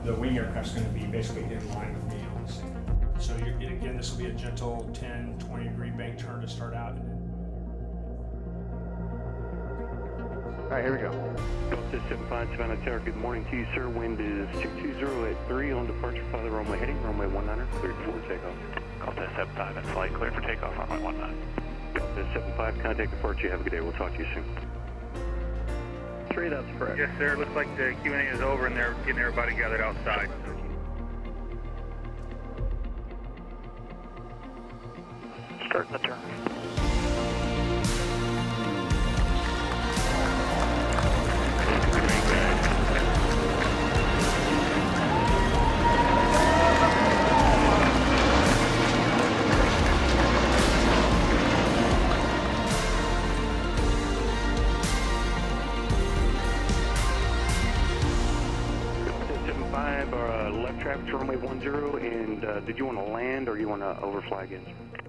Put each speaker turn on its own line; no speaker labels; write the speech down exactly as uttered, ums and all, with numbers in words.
the wing aircraft's going to be basically in line with me on the same. So you're, again, this will be a gentle ten, twenty degree bank turn to start out. And then
all right, here we go.
Delta seven five Savannah Tower, good morning to you, sir. Wind is two two zero at three on departure, father runway heading, runway one niner, cleared for takeoff.
Delta seven five in flight, clear for takeoff, runway one nine.
Delta seven five, contact departure, have a good day, we'll talk to you soon. Three, that's correct.
Yes, sir, looks like the Q and A is over and they're getting everybody gathered outside.
Starting the turn.
Or uh, left traffic to runway one zero, and uh, did you want to land or you want to overfly again?